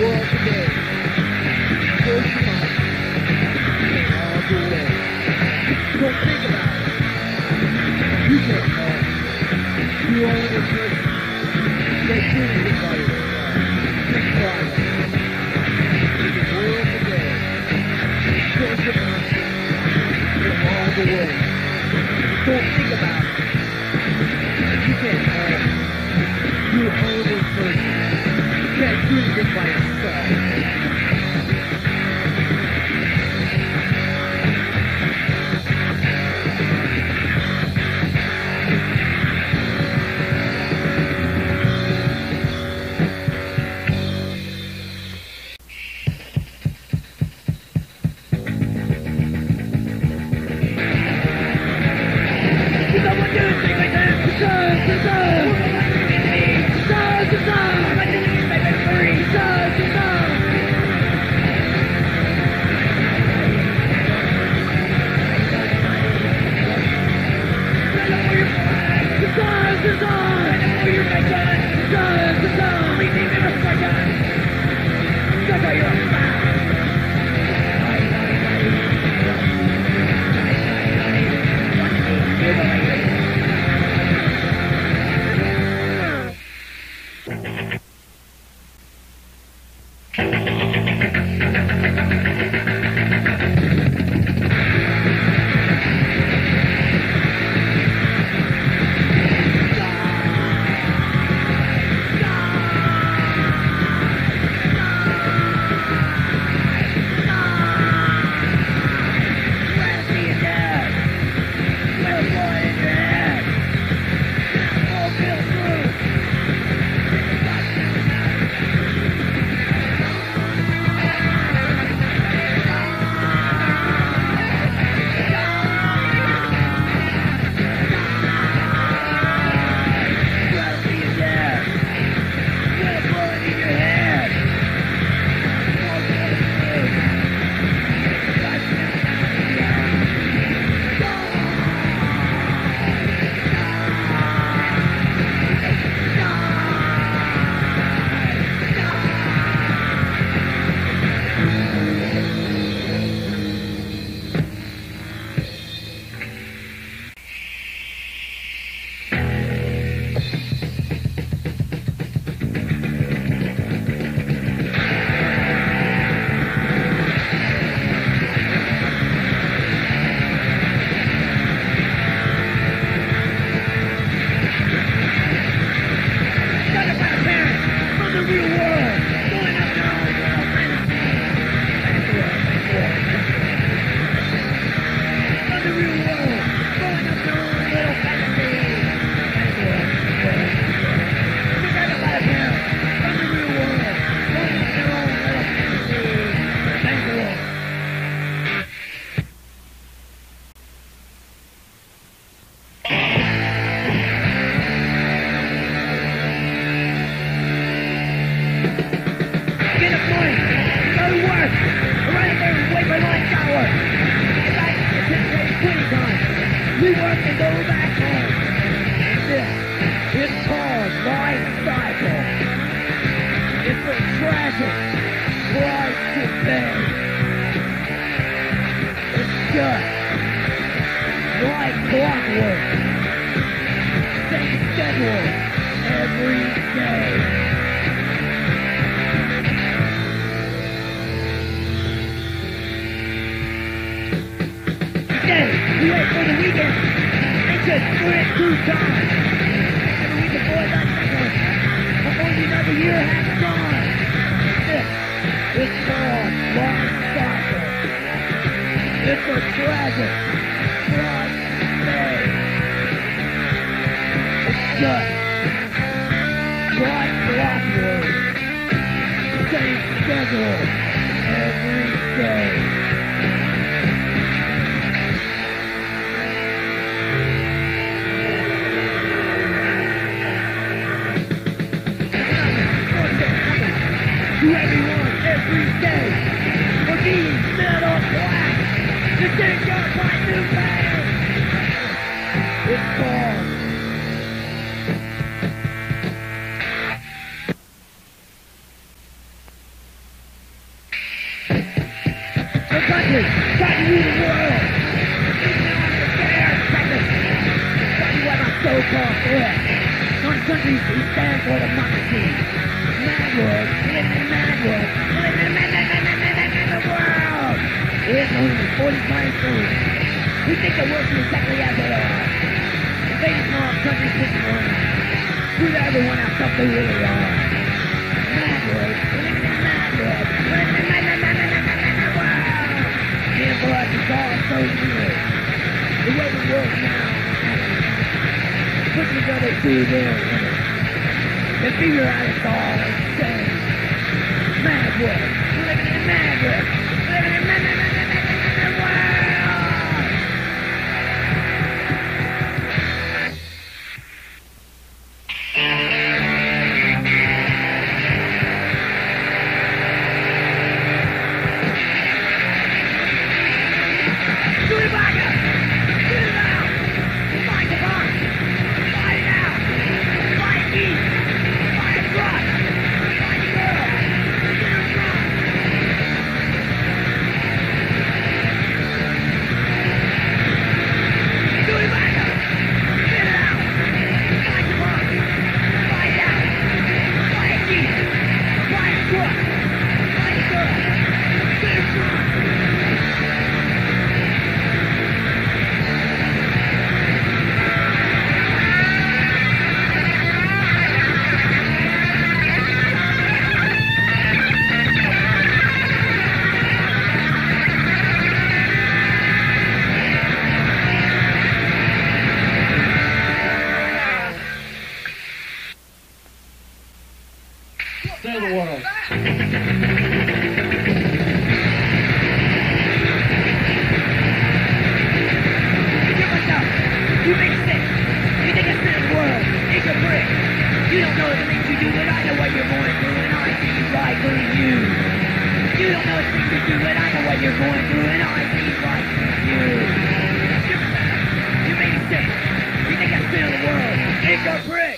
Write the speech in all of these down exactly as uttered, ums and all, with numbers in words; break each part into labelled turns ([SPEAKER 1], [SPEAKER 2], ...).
[SPEAKER 1] world today. Close your mind and all the way. Don't think about it. You can't know. You own this person. They treat you by yourself. Think about it. In the world today. Close your mind and all the way. Don't think about it. You can't know. You own this person. You can't do anything by yourself. country, trying to rule the world. Even though I'm scared, trying to tell you what my so-called threat. One country, we stand for democracy. Madwood, living in Madwood, living in the world. It's only forty-five souls. We think the world is exactly as they are. Invading small countries sitting around. Screw everyone else up they really are. Madwood, living in Madwood, living in the world. Yeah, boy, it's all so weird. The way the world now puts together to their limit. They figure out it's all insane. Madwood, living in Madwood, living in the world.
[SPEAKER 2] Save the world.
[SPEAKER 1] You make sense. You think it's been the world. It's a brick. You don't know the things you do, but I know what you're going through, and I see right through you. You don't know the things you do, but I know what you're going through, and I see right through you. You make sense. You think it's been the world. It's a brick.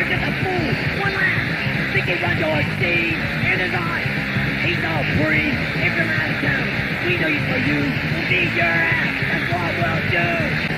[SPEAKER 2] just a fool. One last. Think he runs your seed in his eyes. He's all free. If you're out of town, we know you for you. We'll need your ass. That's what we'll do.